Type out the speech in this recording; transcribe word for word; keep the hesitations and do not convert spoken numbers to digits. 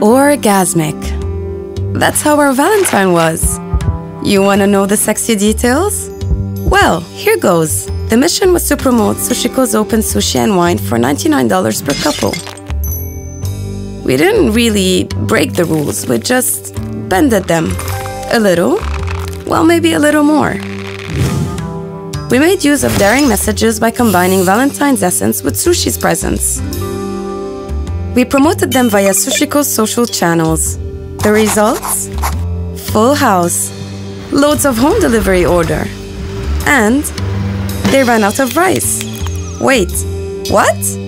orgasmic. That's how our Valentine was. You want to know the sexy details? Well, here goes. The mission was to promote Sushiko's open sushi and wine for ninety-nine dollars per couple. We didn't really break the rules, we just bended them. A little, well, maybe a little more. We made use of daring messages by combining Valentine's essence with Sushi's presence. We promoted them via Sushiko's social channels. The results? Full house, loads of home delivery order, and they ran out of rice. Wait, what?